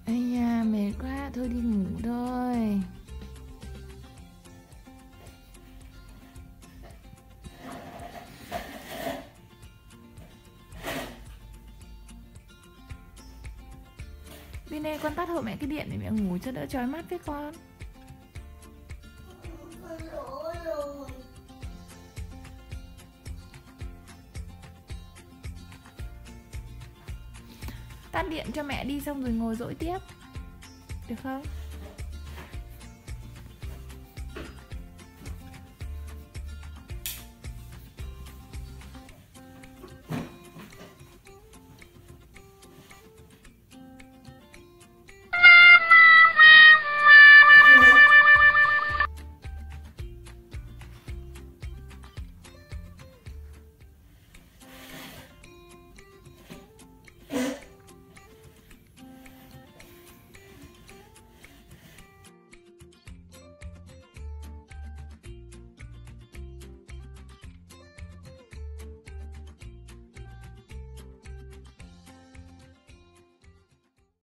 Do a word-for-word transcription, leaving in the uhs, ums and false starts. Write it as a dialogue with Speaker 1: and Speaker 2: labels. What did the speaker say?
Speaker 1: Ây da, mệt quá, thôi đi ngủ thôi. Vì này con tắt hộ mẹ cái điện để mẹ ngủ cho đỡ chói mắt với con.
Speaker 2: Con lỗi rồi.
Speaker 1: Tắt điện cho mẹ đi xong rồi ngồi dỗi tiếp. Được không?